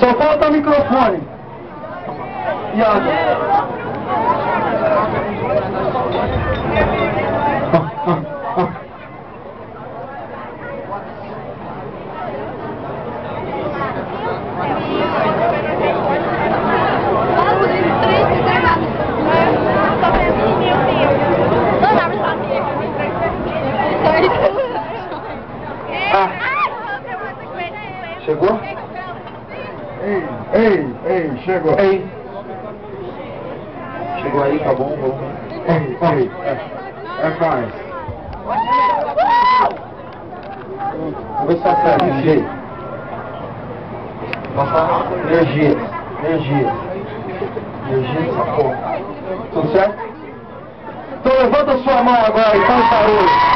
Só falta o microfone. Iago. Chegou? Ei, chegou. Ei. Chegou aí, tá bom, vamos. Ei, é mais. Vamos ver se acerta, energia. Passar energia nessa porra. Tudo certo? Então levanta sua mão agora e faz barulho.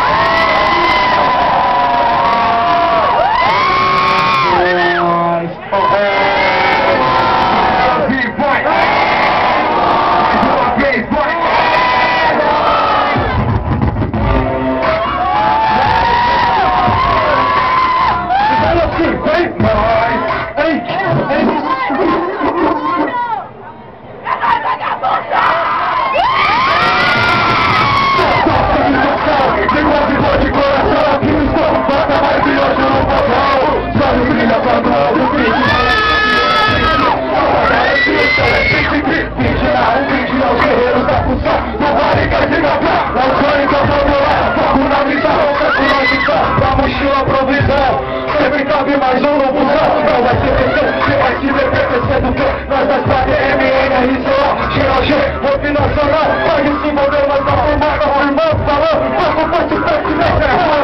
Mais um no busão, não vai ser PC, você vai se ver PPC do que nós das PDM, NRCO, GOG, Rock Nacional, pode se envolver, mas não fumar, irmão, falou, papo, forte,